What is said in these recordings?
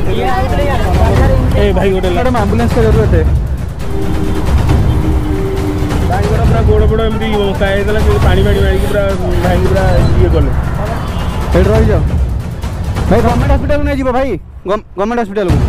ए भाई गोटे आम्बुलांस का जरूरत है पूरा गोड़ गोड़ एमती काला पानी पानी मारिक पूरा भाई पूरा ये कले रही जाओ भाई गवर्नमेंट हॉस्पिटल नहीं जीव भाई गवर्नमेंट हॉस्पिटल को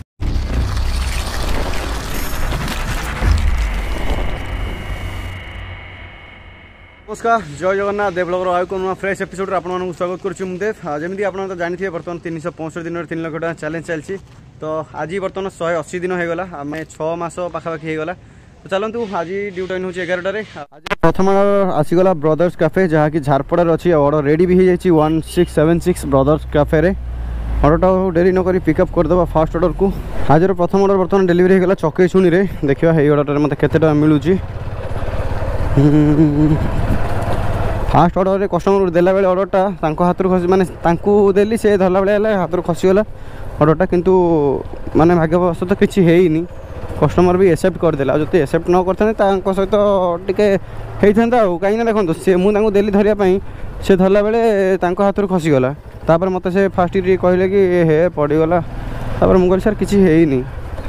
नमस्कार जय जगन्नाथ देवलोकर आउ को फ्रेश एपिसोड आपको स्वागत करुच्ची देव जमी आप जानते बर्तमान 365 दिन 3 लाख टका चैलेंज चलती तो आज बर्तमान 180 दिन होगा आम 6 मास पाखापाखि होगा तो चलतु आज ड्यूटी टाइम हूँ 11टार आज प्रथम आसीगला ब्रदर्स कैफे जहाँकि झारपड़ार अच्छी ऑर्डर रेडी भी हो जाए 1676 ब्रदर्स कैफे ऑर्डरटा डेरी नक पिकअप करदे फास्ट ऑर्डर को आज प्रथम ऑर्डर बर्तमान डेलीवरी होगा चकेशुणी रे देखा ये ऑर्डर मत के मिलूँ फास्ट ऑर्डर कस्टमर देला बेले ऑर्डरटा हाथ खसी माने देली से धरला बेले हाथ खसीगला ऑर्डरटा किंतु माने भाग्यवश तो किसी है कस्टमर भी एक्सेप्ट करदेला जो एक्सेप्ट न करते सहित टिके होता कहीं देखो से मुझे देली धरियापाई से धरला बेले हाथ खसीगला तापर मत से फास्ट कहले कि हे पड़गला तापर मुझे सर किसी है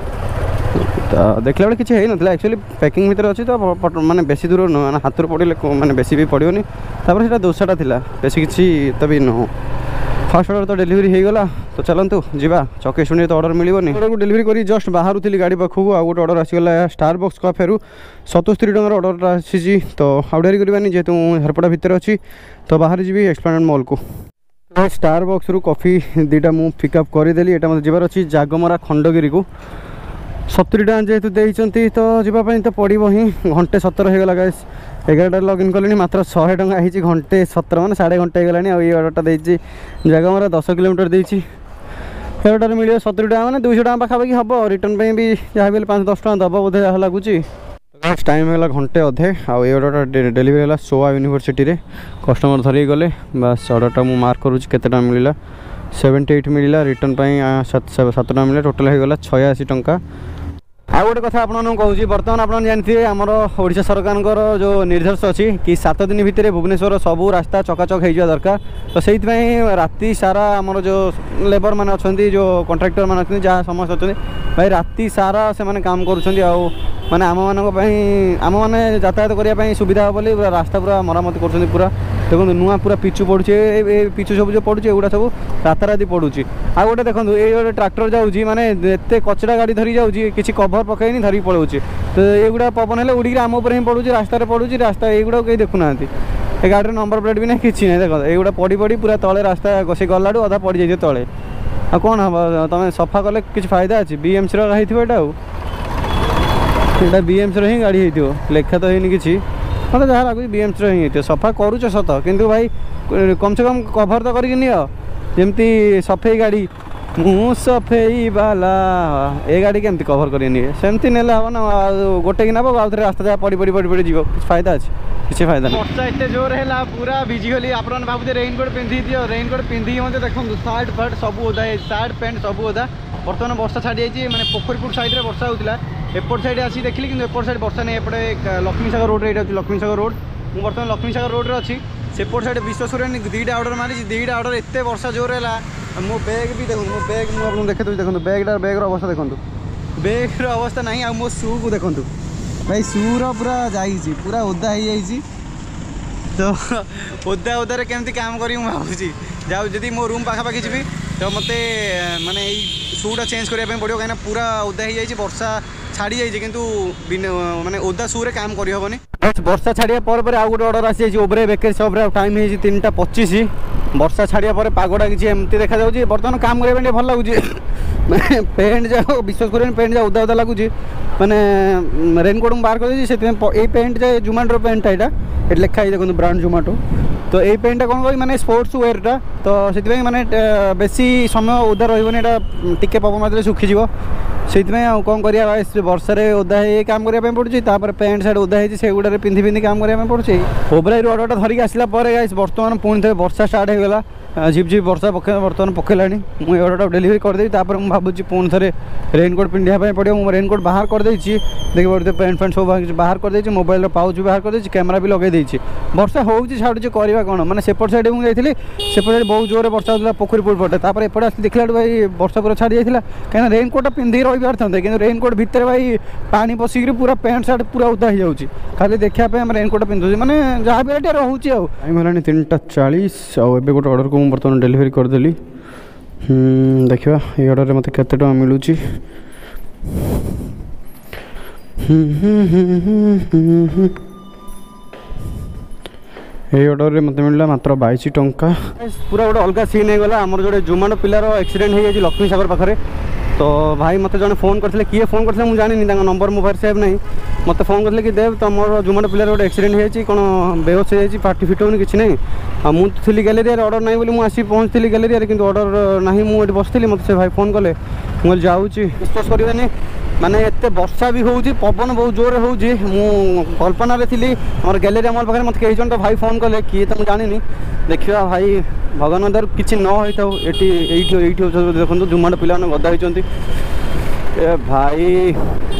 तो देखला बेले किसी है एक्चुअली पैकिंग भितर अच्छी तो माने बेसी दूर नुह हाथ पड़े माने बेसी भी पड़ोनी तापर से दोसाटा थिला बेसी किसी तो भी नुह फास्ट ऑर्डर तो डेलीवरी होगा तो चलतु जीवा चकेशुणी तो ऑर्डर मिलनी ऑर्डर को डेलीवरी करी जस्ट बाहर थी गाड़ी पाखक आ गोटे ऑर्डर आसीगला स्टारबक्स कैफे 77 टकर ऑर्डर आसी तो आउ डेरी करवानी जेहेतु झारपड़ा भितर अच्छी तो बाहर जी एक्सप्लेनेड मॉल को स्टारबक्स रु कॉफी दुटा मुझे पिकअप करदेली यहाँ मतलब जबार अच्छी जागमरा खंडगिरी को 70 टका जेहेतु देती तो जावाई तो पड़ो ही घंटे 17 होगा गाइस 11टार लॉगिन कले मात्र 100 टका है घंटे 17 मान साढ़े घंटे होगा ये ऑर्डरटा देती जगमरा 10 किलोमीटर देती एटार मिले 70 टका मैंने 200 टका पाखापाखि हम रिटर्न भी जहाँ भी 5-10 टका दब बोधे जहाँ लगुच टाइम है घंटे अधे आउ ये ऑर्डरटा डेलीवरी है सोआ यूनिवर्सिटी रे कस्टमर धरिक गले बस ऑर्डरटा मुझे मार्क करुँच केते मिलला 78 मिलला रिटर्न 7 टका मिले टोटाल होगा 86 टका आ गोटे कथा आपको कहूँ बर्तमान आप जानते आमर ओडिशा सरकार जो निर्देश अच्छी कि 7 दिन भितर भुवनेश्वर सबू रास्ता चकाचक हो दरकार तो से राति सारा आमर जो लेबर मैंने अच्छा जो कॉन्ट्रैक्टर मैंने अच्छा जहाँ समस्त अच्छा भाई राति सारा से मैंने काम करुँच माने आम मैंने यातायात करने सुविधा हो बोली पूरा रास्ता पूरा मरामत कर पूरा देखो नुआ पूरा पिचु पड़ुचे पिचु सब जो पड़ुचे एगुड़ा सब राताराति पड़ुची आ गोटे देखो ये ट्रैक्टर जाऊँगी माने एत कचरा गाड़ी धरी जाऊँगी किसी कभर पकईनी धरिक पलाऊे तो ये पवन है उड़ी आम उपर ही पड़ुची रास्तार पड़ुची रास्ता युवा कहीं देखुना ये गाड़ी नंबर प्लेट भी ना कि ना देख युवा पड़ी पड़ी पूरा तले रास्ता गसी गला अधा पड़ जाइए तले आ कौन हम तुम सफा कले कि फायदा अच्छी बीएमसी रहा बीएमसी ही गाड़ी हो लेखा तो है कि मतलब जहाँ लगुच बीएमसी ही हो सफा करुच सत कि भाई कम से कम कभर तो करमती सफेई गाड़ी मु सफेई वाला ए गाड़ी केमती कभर करमती ने हम ना गोटे कि नब आउ थे रास्ता जहाँ पड़ी पड़ी पड़ी पड़ी जीव फायदा अच्छे किसी फायदा नहीं वर्षा एत जोर है पूरा भिजी गली आप भावुचे रेनकोट पिंधि दियो रेनकोट पिंधि मत देखो सार्ट फार्ट सब ओदा सार्ट पैंट सब ओदा बर्तमान वर्षा छाड़ी जाइए मैंने पोखरीपुर साइड वर्षा होता एपट साइड आसी देखली कि एपट साइड वर्षा नहीं एपटे लक्ष्मीसागर रोड ये लक्ष्मीसागर रोड मुझे बर्तमान लक्ष्मीसागर रोड अच्छी सेपट साइड विश्वास करें 2टा ऑर्डर मारी 2टा ऑर्डर एत वर्षा जोर है मो बैग भी देखो मो बैग मुझे देखते देखो बैग्र अवस्था देखो बैग्र अवस्था ना आ मो शू को देखो भाई शूर पूरा जाइए पूरा ओदा हो जाइए तो ओदा ओदारे केमती काम करी भावुँ जाऊ जदि मो रूम पाखापाखि जी तो मत माने शूटा चेंज करने पड़ो कहीं पूरा ओदा हो जाइए वर्षा छाड़ी जाइए किंतु माने ओदा शूरे काम करहबनी वर्षा छाड़िया पर आउ गोटे ऑर्डर आसी ओब्रे बेकरी शॉप टाइम है 3टा 25 वर्षा छाड़िया पर पागटा किसी एमती देखा जाऊँगी बर्तमान काम करने भल लगुच पैंट जाओ विश्वास करें पैंट जाओ ओदा ओदा लगुच मैंने रेनकोट बाहर कर पैंट जाए जोमेटो पैंटा यहाँ लिखा है देखो ब्रांड जोमेटो तो ये पैंटा कौन करी मैंने स्पोर्ट्स वेयरटा तो से मैंने बेसी समय ओदा रही टिके पवन मात्रे सुखीज से कौन करा वर्षार ओदा काम करने पड़ूँ पैंट सार्ट ओदा से गुड़ा पिंधि पिंधि काम करने पड़ूँ ओब्राई ऑर्डरटा धरिक आसला बर्तमान पुणी थे वर्षा स्टार्ट होगा झिप झिप वर्षा बर्तमान पकेलानी मुझे ऑर्डर डेलीवरी करदेवी तापर मुझे भावुँ पुणी थे रेनकोट पिंधापी पड़ो मुझे रेनकोट बाहर करदे देखिए पड़ते पेंट फेंट सब बाहर करदे मोबाइल पाउच भी बाहर करदे कैमेरा भी लगे वर्षा हो छाड़ू करवा कौन मैंने सेपट साइड मुझे सेपट साइड बहुत जोर वर्षा होता पोखरी पुल पटे तापर एपटे आस देखला भाई वर्षा पूरा छाड़ी जाता कहीं रेनकोट पिंधि रही पारे कि रेनकोट भितर भाई पानी पशिक पूरा पैंट सार्ट पूरा उदा हो जाऊँगी खाली देखापी आम रेनकोट पिंधुचे मैंने जहाँ भी ये रोचे टाइम है 3:40 आउ गोटे ऑर्डर को मुझे बर्तमान डेलीवरी करदेली देखा ये ऑर्डर मत केते टका मिलूँ ये ऑर्डर रे मत मिलला मात्र 22 टंका पूरा गोटे अलग सीन हो गला आमर जो जोमाटो पिलार एक्सीडेंट हो जाए लक्ष्मी सागर पाखे तो भाई मत जन फोन करते किए फोन करते मुझे जानी नंबर मोबाइल सेव नहीं मत फोन करते कि देव तुम जोमाटो पिलार गोटे एक्सीडेंट हो जाए कौन बेहोश हो जाए पार्टी फिट होनी किसी नहीं मुझे थी गैलेरी ऑर्डर नहीं बोली मुझे पहुँचती गैलेरी कि ऑर्डर ना मुझे बसती मत से भाई फोन कले मुझे जाऊँगी विश्वास करें माने एत वर्षा भी होउची पवन बहुत जोर होउची मु कल्पना रे थिली हमर गैलरी अमल पाखे मत कई जन भाई फोन कले किए तो जानी देखिया भाई भगवान दर किसी न होता ये देखो जोमाटो पिला गदा होती ए भाई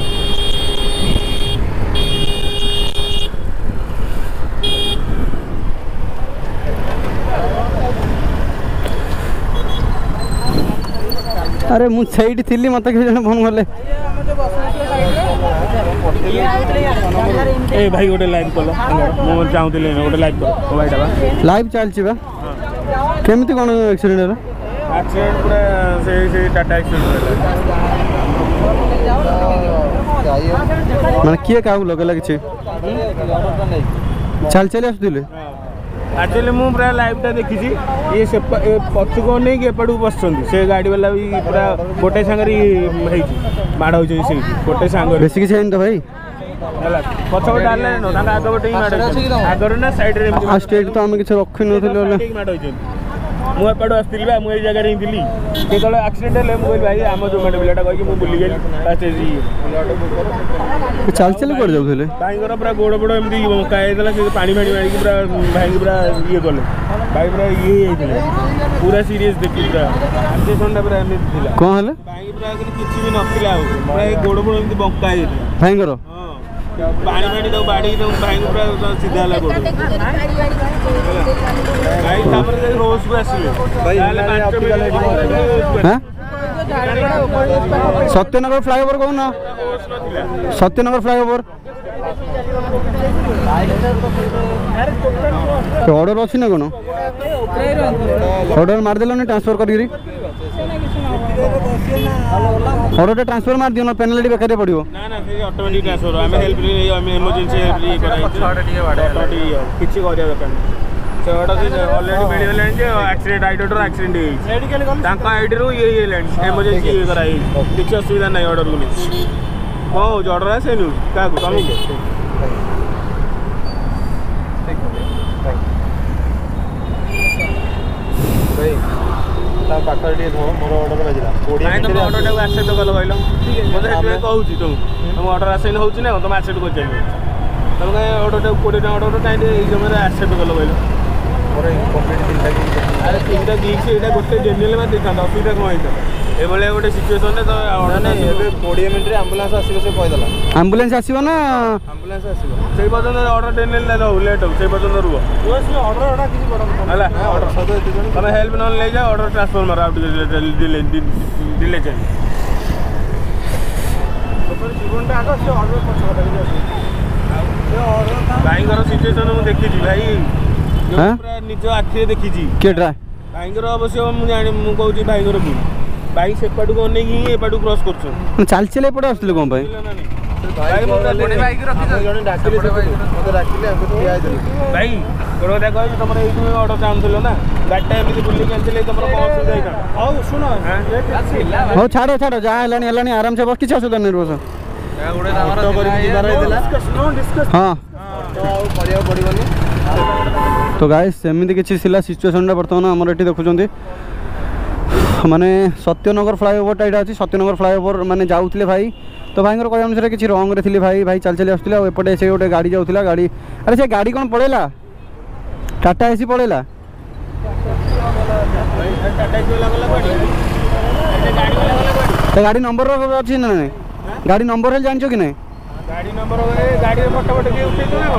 अरे मुझे थी मत किसी जन फोन कले ए भाई गोटे लाइव कल मु चाहूली गोटे लाइव कर भाईटा लाइव चलची बा केमती कौन एक्सीडेंट है एक्सीडेंट पूरा से टाटा एक्सीडेंट माने किए काहू लगेला किछि चल चल आसुले एक्चुअली मु पूरा लाइवटा देखी ये पछ को नहीं एपटू बस से गाड़ी वाला भी पूरा गोटे सांगे माड़ हो गोटे सांग बेसी किसी तो भाई पछपटे आगे आगपटे आगर ना सैड्रे स्टेट तो आम किसी रखी न मुझे एपटू आसती मुझे जगह ही थी जो एक्सीडेंट है मुझे भाई आम जोमाटो पिलाटा कहीं मुझे बुली गली चल चल कर जाऊे भाई पूरा गोड़ बोड़ एमती बंका होता पानी फाणी मारिक पूरा भाई पूरा ये कले भाई पूरा ये पूरा सीरीयस देखी पूरा एक्सीडेंट पूरा एमती कौन है भाई पूरा किसी भी नथिला पूरा गोड़ बोड़ एमती बंका भाई पानी फाणी तो बाड़ी भाई पूरा सीधा है गोड़ भाई रोज को आसिले सत्यनगर फ्लाईओवर कौन ना सत्यनगर फ्लाईओवर ऑर्डर अच्छी ना कौन ऑर्डर मारदेल ट्रांसफर कर ऑर्डर ट्रांसफर मार दियो ना पेनाल्टी बेकार पड़ो ना ना ऑटोमेटिक ट्रांसफर आम हेल्प इमरजेंसी किसी से ऑलरेडी मिलगला एक्सीडेंट आईडर एक्सीडेंट आईडी ये इमरजेंसी ये कराई किसी असुविधा ना ऑर्डर को कौन ऑर्डर आसे क्या मोर ऑर्डर बाजिला तुम ऑर्डर को एक्सेप्ट कल कहल मतलब कहूँ तुम ऑर्डर आसे हो तुम एक्सेप्ट कर तुम कहीं ऑर्डर 20 टाइम ऑर्डर कहीं समय एक्सेप्ट कल कहल अरे 3टा गिग से गोटे जेनरल में देखा असुविधा कौन होता ये गोटे सिचुएसन तो 20 मिनट आंबुलांस आसो से कहीदेला आंबुलांस आसो ना आंबुलांस आसो से पर्यटन ऑर्डर डेनल लेट हो से पर्यटन रुह ऑर्डर तुम हेल्प न ले जाओ ऑर्डर ट्रांसफर मार डिले चाहिए भाई सिचुएसन मुझे देखी भाई निज आखिरे देखी भाई अवश्य मुझे कहूँ भाई भूल भाई सेपटू को नहीं एपटू क्रॉस कर चल चल एपटे आसले कौन भाई भाई गोटा कह तुम ये ऑर्डर चाहूल ना गाड़ी एमती बुलिक आनी तुम कौन असुविधा हो छाड़ छाड़ जहाँ है आराम से बस किसी असुविधा नहीं बस हाँ तो गाइस सेमती किसी सिचुएसन बर्तमान आमर ये देखुं माने सत्यनगर फ्लाईओवर यहाँ अच्छी सत्यनगर फ्लाईओवर माने जाऊे भाई तो भाई कहवा अनुसार किसी रंग रे थी भाई चल चल आसुला एपटे से गोटे गाड़ी जाऊला गाड़ी अरे से गाड़ी कौन पड़ेगा टाटा एसी पड़ेगा तो गाड़ी नंबर अच्छी ना नहीं गाड़ी नंबर है जान कि नहीं गाड़ी नंबर गाड़ी फटो फटो किए उठे ना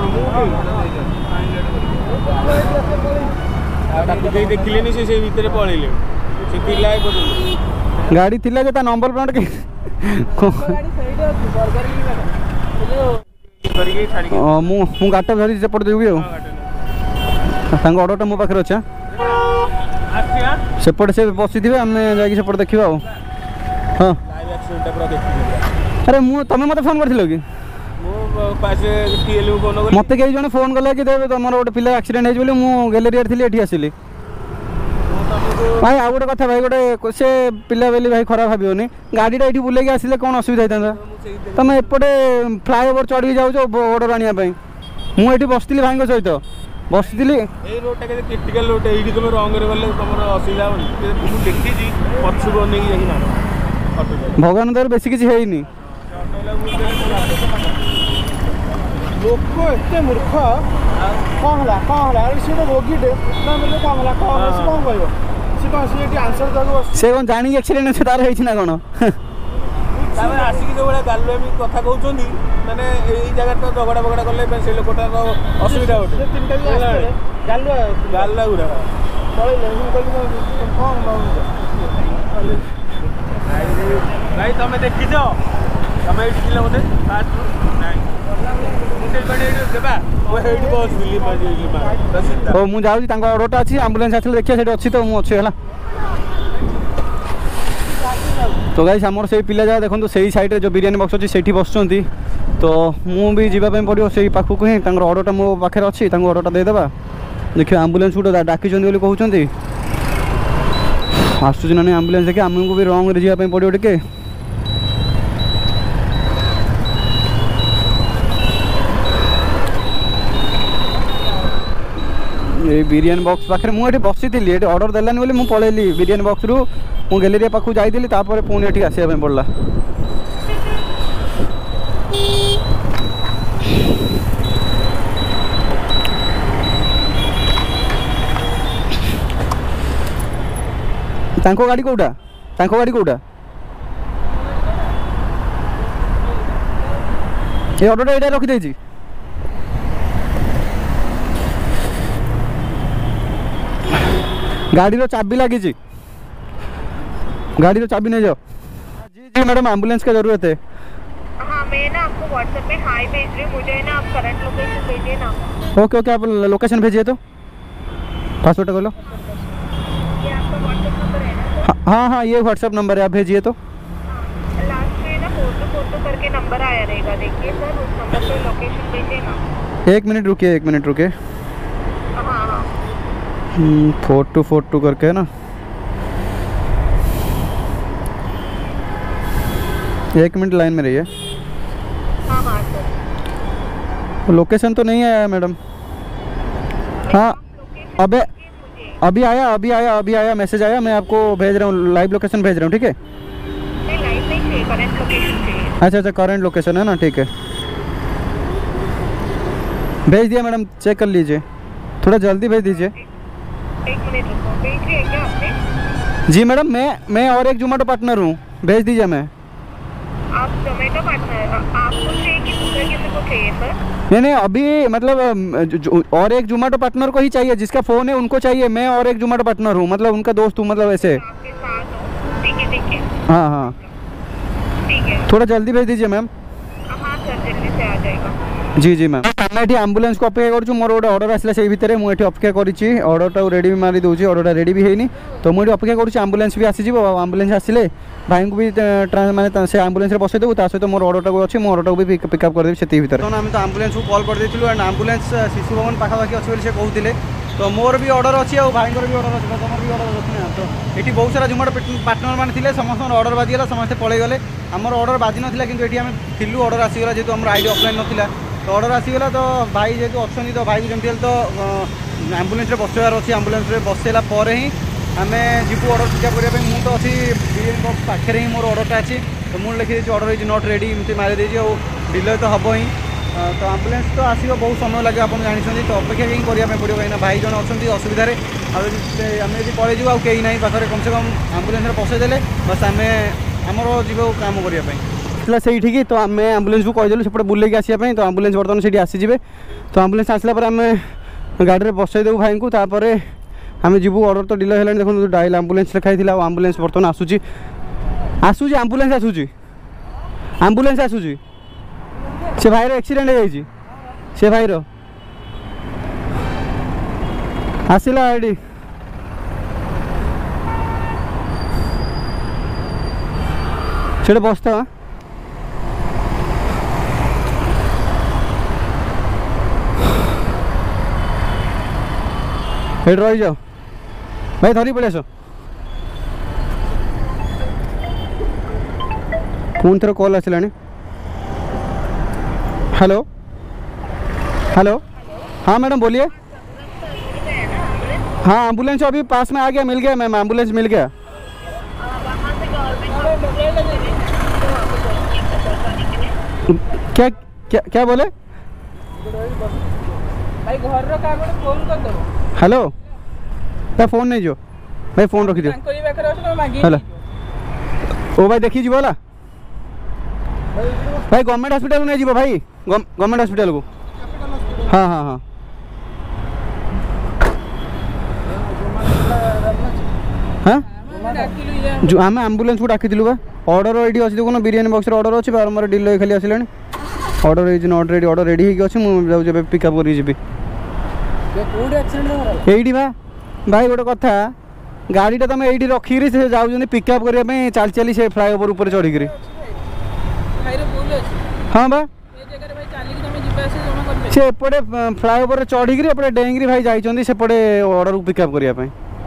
कौन देखिले से भितर पलैले से पिला गाड़ी थिला जे ता नंबर प्लेट के मु गाटा धरी सेपट देबी आ ऑर्डर मो पाखे अच्छे सेपट से बसी थे आम जाकि सेपट देखा हाँ अरे मु तुम मत फोन कर कि मत कई जन फोन कले कि तुम गोटे पिला एक्सीडेंट हो गैलेरी थी ये आसिली भाई आ गोटे कथा भाई गोटे से पिला बेली भाई खराब भावन गाड़ीटा ये बुले आसिले कौन असुविधा होता तुम एपटे फ्लाईओवर चढ़ी जाओ ऑर्डर आने मुझे बसती भाई सहित बसती क्रिटिकल रोड ये तुम रंग गले तुम असुविधा देखी पछुक भगवान दर बेसी किसी है लोक एत मूर्ख कौन है सी तो रोगीटे कौन है कौन कह आंसर से कौन जानी एक्सीडेंट तार है ना कौन आसिक जो भाई गालुआमी कथा कहते मैंने यही जगह तो झगड़ा बगड़ा कले से लोकटार असुविधा गोटे गालुआ गुरा भाई तुम देखी तुम ये बोधे मुझे ऑर्डर अच्छी आम्बुलांस आस देखिए अच्छी तो मुझे अच्छी है तो गाइस आमर से पिला जगह देखो से साइड जो बिरियानी बक्स अच्छी से बस तो मुझे जावाई पड़ो से पाखक ही ऑर्डर मो पाखे अच्छी ऑर्डर देदेबा देखिए आम्बुलांस गोटे डाकी कहते आसूँ ना आम्बुलांस देखिए आमको भी रंग जावाई पड़ो टे ये बिरियानी बॉक्स पाखे मुझे बसी थी ऑर्डर देलानी बोली मुझे पलैली बिरियानी बॉक्स रु मु गैलेरी पाखु जाइली तापर पुणी ये आसवा पड़ा तांको गाड़ी कोटा ये ऑर्डर ये रखी गाड़ी चाबी लगी गाड़ी चाबी नहीं जाओ जी जी मैडम एम्बुलेंस का जरूरत है हाँ मैं ना आपको व्हाट्सएप पे हाई भेज रही हूँ मुझे ना आप करंट लोकेशन भेजिए ना ओके ओके आप लोकेशन भेजिए तो पासवर्ड बोलो ये आपका व्हाट्सएप नंबर है ना हाँ हाँ ये व्हाट्सएप नंबर है आप भेजिए तो लास्ट में ना फोटो करके नंबर आया रहेगा देखिए सर उस नंबर पे लोकेशन भेजिए ना एक मिनट रुकिए हाँ हाँ 4242 करके है ना एक मिनट लाइन में रहिए हाँ हाँ सर लोकेशन तो नहीं आया मैडम हाँ अभी आया मैसेज आया मैं आपको भेज रहा हूँ लाइव लोकेशन भेज रहा हूँ ठीक है नहीं लाइव नहीं चाहिए करंट लोकेशन चाहिए अच्छा करंट लोकेशन है ना ठीक है भेज दिया मैडम चेक कर लीजिए थोड़ा जल्दी भेज दीजिए एक मिनट रुको भेज दिया क्या आपने जी मैडम मैं और एक जोमेटो पार्टनर हूँ भेज दीजिए मैं आप जोमेटो पार्टनर आपको चाहिए कि दूसरे किसी को चाहिए सर नहीं अभी मतलब और एक जोमेटो पार्टनर को ही चाहिए जिसका फ़ोन है उनको चाहिए मैं और एक जोमेटो पार्टनर हूँ मतलब उनका दोस्त हूँ मतलब ऐसे आपके साथ हो ठीक है हाँ ठीक है थोड़ा जल्दी भेज दीजिए मैम हाँ सर जल्दी से आ जाएगा जी मैम मैं आम्बुलांस को अपेक्षा करूँ मोर गोटे ऑर्डर आसला से भितर मुझे अपेक्षा करी ऑर्डरटा रेडी भी मारी दूसरी ऑर्डरटा रेडी भी है तो मुझे अपेक्षा करूँ आम्बुलांस भी आसीज आम्बुलांस आसिले भाई को भी माने से आम्बुलांस बसई देव ता सहित मोर ऑर्डरटा अच्छे मो ऑर्डरटा भी पिकअप करदेवी से भितर आम तो आम्बुलांस को कॉल कर देलु एंड आम्बुलांस शिशु भवन पाखापाखि अच्छे से कहते तो मोर भी ऑर्डर अच्छी और भाई भी ऑर्डर अच्छे तुम भी ऑर्डर अच्छी ना तो ये बहुत सारा जोमेटो पार्टनर मैंने थे समस्त ऑर्डर बाजिगला समस्ते पलैगले आमर ऑर्डर बाजी नाला कि आम थिलु ऑर्डर आसीगला जेहतु आम आईडी ऑफलाइन नाला तो ऑर्डर आसीगला तो भाई जेहतु अच्छा तो भाई जमी तो आम्बुलांस बसवार अच्छी आम्बुलांस बसैला ही आम जीव ऑर्डर पिकअप करने मुझे तो अच्छी बिरियानी बॉक्स पाखे ही मोर ऑर्डरटा अच्छी तो मुझे लिखी ऑर्डर इज नॉट रेडी एमती मारी और डिले तो हम ही तो आम्बुलेंस तो आसो बहुत समय लगे आप जानते तो अपेक्षा कहीं करने पड़ो कहीं भाई जन अच्छा असुविधा आम यदि पलैजु आ कहीं ना पाखे कम से कम आम्बुलेंस पसईदे बस आम आमर जीव काम करने से तो आम आम्बुलेंस को कहीदेलु से बुलेक आसापी तो आम्बुलेंस बर्तमान से आसीजे तो आम्बुलेंस आसला आम गाड़ी में बसईदेव भाई को तापर आम जीवु ऑर्डर तो डिले है देखो डायल आम्बुलेंस लिखाई आम्बुलेंस बर्तमान आसूची आसूची आम्बुलेंस आसूची आम्बुलेंस आसूची से भाईर एक्सीडेंट हो जाइए से भाईर आसला एडी से बसता रही जाओ भाई धरी पड़े आस पुणी थर कॉल आसला हेलो हेलो हाँ मैडम बोलिए हाँ एम्बुलेंस अभी पास में आ गया मिल गया मैम एम्बुलेंस मिल गया क्या क्या क्या बोले भाई घर का फोन कर दो हेलो क्या फोन नहीं जो भाई फोन रखी दियो हेलो ओ भाई देखी जी बोला भाई गवर्नमेंट हॉस्पिटल नहीं जीव भाई गवर्नमेंट हॉस्पिटल को हाँ हाँ हाँ हाँ जो आम आम्बुलेंस को डाकिलु बा ऑर्डर ये अच्छी देखो बिरियानी बॉक्स ऑर्डर अच्छे बारंबार डिले खाली आसला ऑर्डर ये नॉट रेडी ऑर्डर रेडी होगी अच्छे मुझे पिकअप कर जी ये भाई गोटे कथा गाड़ीटा तुम ये रखिकी से जाऊँ पिकअप करने चली चली से फ्लाईओवर ऊपर चढ़ी हाँ बा से एपटे फ्लाईओवर चढ़ी एपटे डेंगी भाई जाइए सेपटे ऑर्डर को पिकअप करने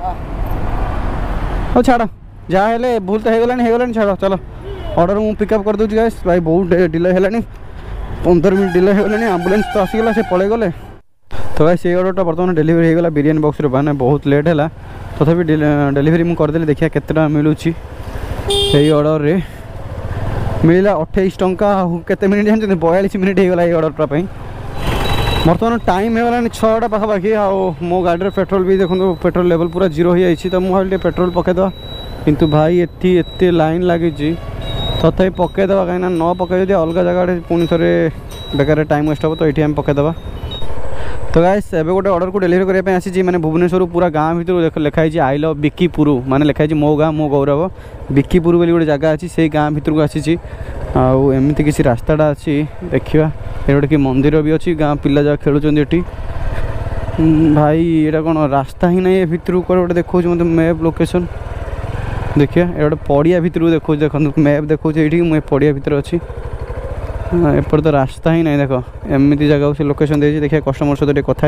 हो छाड़ जहाँ भूल तो होगला छाड़ चलो ऑर्डर मुझे पिकअप कर दूसरी गाइस भाई बहुत डिले है 15 मिनट डिले होगलानी आम्बुलेंस तो आसीगला से पलि गले तो गाइस ये ऑर्डरटा बर्तमान डेलीवरी होगला बिरियानी बॉक्स मैंने बहुत लेट है तथापि डेलीवरी मुझे करदेली देखिए केते मिलूँ यही ऑर्डर रे मिलला 28 टंका केते मिनिट जानते 42 मिनिट होगला ये ऑर्डरटा बर्तमान टाइम होगला 6टा पाखापाखि आ मो गाड़ी पेट्रोल भी देखो पेट्रोल लेवल पूरा जीरो हो जाइए तो मुझे पेट्रोल पकईदे किंतु भाई एत लाइन लगी तथापि पकईदे कहीं न पकई जो अलग जगह पुणी थे बेकार टाइम वेस्ट हम तो ये आम पकईदे तो गाइस एबे गोटे ऑर्डर को डेलीवरी करने आसी मैंने भुवनेश्वर पूरा गाँव भर लिखाई आई लव बिक्कीपुर माने लिखाई मो गाँ मो गौरव बिक्कीपुर बोली गोटे जगह अच्छी से गाँ भर को आसी आमती किसी रास्ताटा अच्छी देखा ये गोटे कि मंदिर भी अच्छी गाँ पिला जगह खेलुँच भाई ये कौन रास्ता ही नहीं भितर गोटे देखो मतलब मैप लोकेशन देखिए ये गोटे पड़िया भितर देखो देखो मैप देखो ये मुझे पड़िया भितर अच्छी एपट तो रास्ता ही नहीं देखो एमती जगह से लोकेशन दे देखिए कस्टमर सहित कथा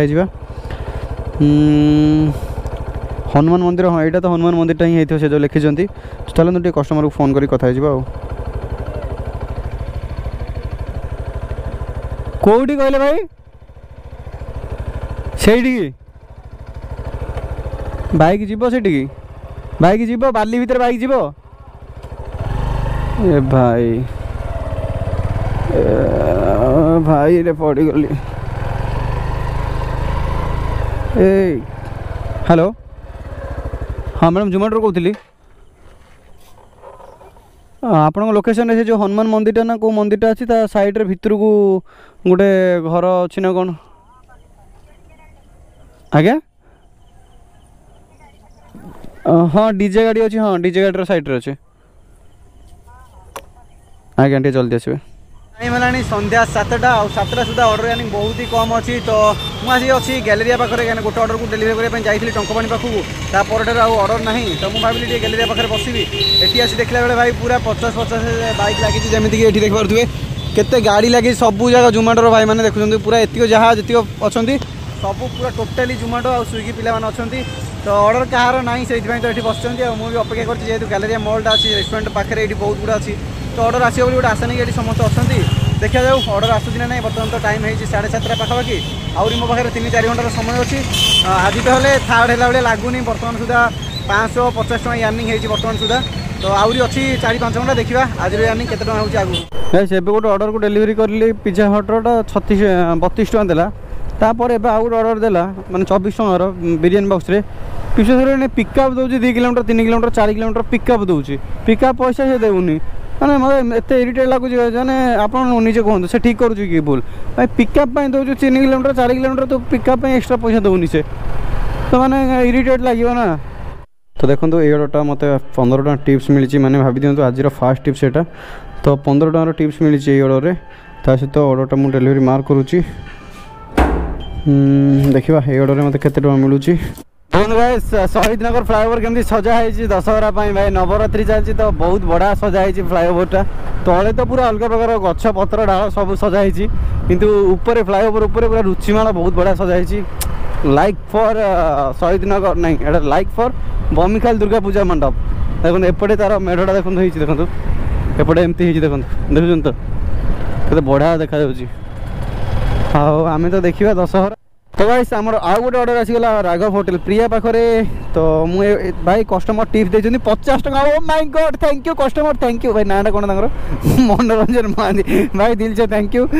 हनुमान मंदिर हाँ यहाँ तो हनुमान मंदिरटा ही है से जो लिखी चलो तो कस्टमर को फोन कर कथा कौटी कहले भाई से बाइक जीव से बाइक जीव बाली भितर बाइक जीव ए भाई भाई रे पड़गली हेलो हाँ मैडम जोमेटो कहती आपण लोकेशन से जो हनुमान मंदिरटा ना को मंदिरटा अच्छी साइड रे भितर को गोटे घर अच्छी ना कौन आज्ञा हाँ डीजे गाड़ी अच्छी हाँ डीजे गाड़ी साइड रे अच्छे आज्ञा टे जल्दी आसवे टाइम है संध्या 7टा और 7टा सुधा ऑर्डर यानी बहुत ही कम अच्छी तो मुझे अच्छी गैलेरिया पाखे गोटे ऑर्डर को डेलीवरी करने जाइए टंकपाणी पाखक तापर ऑर्डर ना तो मुझे भाविली गैलेरिया पाखे बसबी ये आसी देखला बेले भाई पूरा 50 बाइक लगी जमीक ये देख पारे केते गाड़ी लगी सब जगह जोमेटोर भाई मैंने देखुं पूरा एतिक जहाँ जी अच्छा सब पूरा टोटाली जोमेटो और स्विगी पिला तो ऑर्डर कहार ना से तो ये बस मुझे अपेक्षा कर गैलेरिया मॉलटा अच्छी रेस्टोरेंट पाखे ये बहुत गुड़ा अच्छी तो ऑर्डर आसो गोटे आशा नहीं समस्त अच्छा देखा जाऊ ऑर्डर आसूँ ना बर्तमान तो टाइम है 7:30 पाखापाखि आहरी मो पाखे 3-4 घंटार समय अच्छी आज तो हेल्ले थार्ड है भाई लगुनि बर्तमान सुधा 550 टଙ୍କା यार्निंग है बर्तमान सुधा तो आहरी अच्छी 4-5 घंटा देखा आज यानी केते टका होची आगु गाइस एबे गोटे ऑर्डर को डिलीवरी करली पिज्जा हटटा 32 टका देला तापर एबे आउ गोटे ऑर्डर देला माने 24 टका बिरियानी बॉक्स रे विशेष कर पिकअप दउची 2 किलोमीटर 3 किलोमीटर 4 किलोमीटर पिकअप दउची पिकअप पैसा से देउनी माने मते एते इरिटेट लागु जाने आपण निजे कहंतु से ठीक करू कि भूल भाई पिकअप पई दउची 3 किलोमीटर 4 किलोमीटर तो पिकअप पई एक्स्ट्रा पैसा दउनी से तो माने इरिटेट लागियो ना तो देखो ये ऑर्डरटा मत 15 टका टिप्स मिली माने भाभी दियंतु आज फास्ट टिप्स एटा तो 15 टका टिप्स मिली ये ऑर्डर रे ता सहित ऑर्डरटा मु डिलीवरी मार्क करूची देखिबा ये ऑर्डर रे मते केते टका मिलुची गाइस शहीद नगर फ्लाईओवर केमती सजा है दशहरा भाई नवरात्रि चलती तो बहुत बड़ा सजा है फ्लाईओवरटा तले तो पूरा अलग प्रकार गछ पत्र डाल सब सजा है किंतु ऊपर फ्लाईओवर ऊपर पूरा रुचिमाला बहुत बड़ा सजा है लाइक फॉर शहीद नगर नहीं एटा लाइक फॉर बमिखाल दुर्गा पूजा मंडप देखो एपटे तार मेढ़टा देखो देखो एपटे एमती देखो देखुन तो केते बढ़िया देखा आम तो देखा दशहरा तो गाइस आमर आउ गोटे ऑर्डर आसीगला राघव होटल प्रिया पाखरे तो मु भाई कस्टमर टिप्स देछन 50 टका oh my god thank you customer thank you भाई नाटा कोन तांगर मनोरंजन महांती भाई दिल से थैंक यू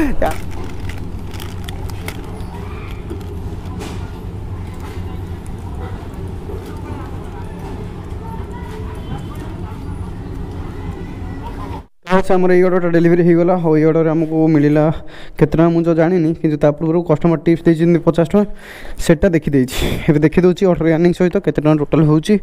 आमर ये ऑर्डर डिलीवरी हो गला और ये ऑर्डर आमको मिलला केतना मुझे जानी कि पूर्व कस्टमर टिप्स देती 50 टका सेटा देखी देखी दूसरी ऑर्डर अर्निंग सहित केते टका टोटल होची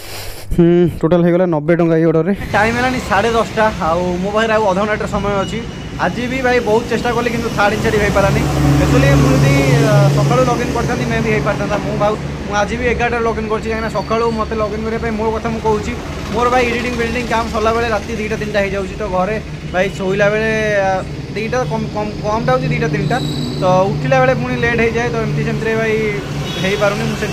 टोटल हो गला 90 टका ये ऑर्डर टाइम है 10:30 आउ मो पाखे आउ अध घंटा समय अच्छी आज भी भाई बहुत चेष्टा कली कि 3:30 हो पारानी एक्चुअली मुझे सकालू लगइन करता मे भी हो पारता मुझे आज भी 11 लगइन कर कहीं सका मत लगइन करने मो कथा मुझे कहूँ मोर भाई एडिटिंग बिल्डिंग काम सरला बेले राति 2टा 3टा हो तो घरे भाई शोला बेले 2टा कम टाँच 2टा 3टा तो उठिला बेले पुणी लेट हो जाए तो एमती सेमती भाई हो पारुनी मुझे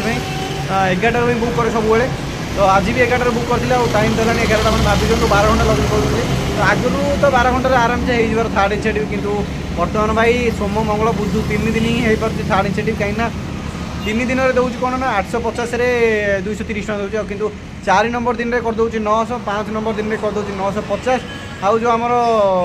11 भी बुक करे सब तो आज भी 11 बुक करते टाइम देलानी 11टा मैंने भाभी 12 घंटा लगन करूँ तो आगुरी तो 12 घंटे आराम से हो थर्ड इनिशिएटिव किंतु बर्तमान भाई सोम मंगल बुध 3 दिन ही हो पार्टी थर्ड इनिशिएटिव कहीं 3 दिन में दूसरी कौन ना 850 230 टका दूसरी किंतु 4 नंबर दिन में करदे 900 5 नंबर दिन में करदे 950 आउ जो आमर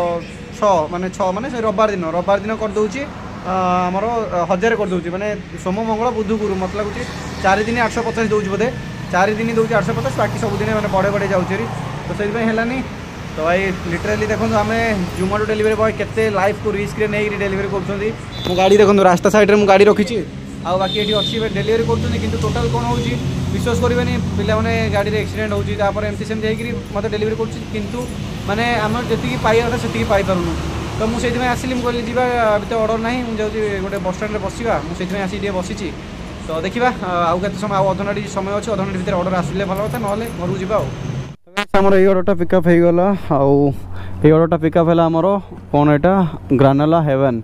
6 माने से रविवार दिन करदे आमर 1000 करदे माने सोम मंगल बुध गुरु मत लगुच 4 दिन 850 दूसरी बोधे 4 दिन दूसरी 850 बाकी सब दिन मैंने बढ़े बढ़े जाऊँगी तो से है तो भाई लिटराली देखो आम जोमाटो डेलीवरी बॉय केते लाइफ को रिस्क नहीं डेलीवरी कर गाड़ी देखो रास्ता साइड में गाड़ी रखी आ बाकी ये अच्छी डेलीवरी कर टोटाल कौन हो विश्वास करेंगे पे गाड़ी में एक्सीडेंट होमती सेमती मतलब डेलीवरी करूँ माने आम जी पाइबा कथा से पाइपारूँ तो मुझे आसली कहली जी तो ऑर्डर ना मुझे गोटे बस स्टैंड बसवा मुझे आसिक बसी तो देखा आउ के समय अध घंटा समय अच्छे अध घंटा भितर ऑर्डर आसिले भल कथा ना घर जावा आमर ये ऑर्डरटा पिकअप हो गला आउ ये ऑर्डरटा पिकअप है आमर कौन यहाँ ग्रानोला हेवन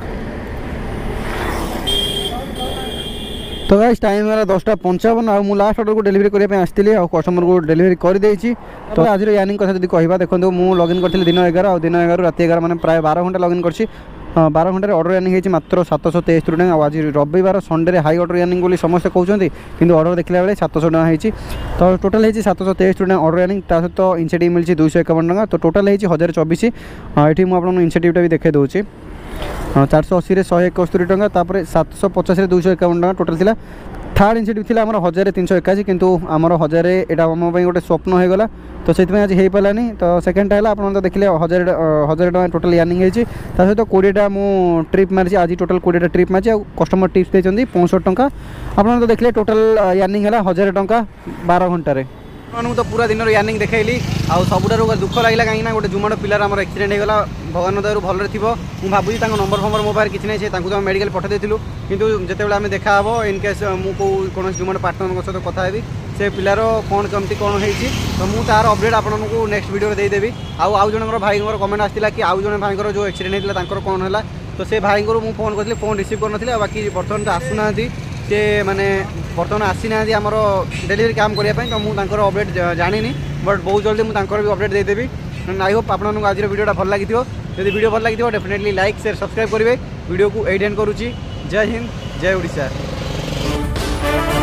तो गाइस टाइम है 10:55 आ लास्ट ऑर्डर को डिलीवरी करने आसती और कस्टमर को डिलीवरी कर देछि तो आज यार्निंग कथा जब कह देखो मुझे लॉगिन करी दिन 11 और दिन 11 रात 11 मैंने प्राय 12 घंटा लॉगिन कर 12 घंटे ऑर्डर यार्निंग होती मात्र 773 टका आज रविवार संडे हाई ऑर्डर यार्निंग बोली समस्त कहते कि ऑर्डर देखला बेले 700 टका होती तो टोटाल होती 773 टका ऑर्डर यार्निंग ता सहित इनसेटिव मिली 251 टका तो टोटाल होती 1024 ये मुझे इनसेटिवटा भी देखा दूसरी 480 171 टका तापर 750 251 टका टोटाल थिला थर्ड इनसेटिव थिला हमर 1381 किंतु हमर 1000 एटा हम पई गोटे स्वप्न हो गला तो से आज हो पारानी तो सेकेंड है आप तो देखिए 1000 टका टोटाल यार्निंग होती सहित 20टा मु ट्रिप मारी आज टोटाल 20टा ट्रिप मारी कस्टमर टिप्स देते 65 टका आप तो देखिए टोटाल यार्निंग है 1000 टका 12 घंटे तो पूरा दिन यार्निंग देखली आउ सबुठार दुख लगे कहीं गोटे जोमाटो पिलार आम एक्सीडेंट होगा भगवान दयारू भलरे थी मुझे भावी नंबर फंबर मो पाखे किसी नहीं तो मेडिकल पठे देलु किंतु जिते आम देखा हे इनकेस मुझे कौन जोमाटो पार्टनर सहित कथा हेबी से पिलार कौन कमती कौन होती तो मुझे तार अपडेट आपको नेक्स्ट वीडियो देदेवी आउ जन भाई कमेंट आसाला कि आउ जन भाई जो एक्सीडेंट होता कौन है तो से भाई को मुझे फोन करी फोन रिसीव कर बाकी बर्तमान तो आसुना सी मैंने बर्तमान आसी ना आमर डेलीवरी काम करने तो मुझे अपडेट जानी बट बहुत जल्दी मुझे भी अपडेट देदेवी आई होप आपको आज वीडियोटा भल लगी जब वीडियो भल लगी डेफिनेटली लाइक शेयर सब्सक्राइब करेंगे वीडियो को एंड करुँची जय हिंद जय ओडिशा।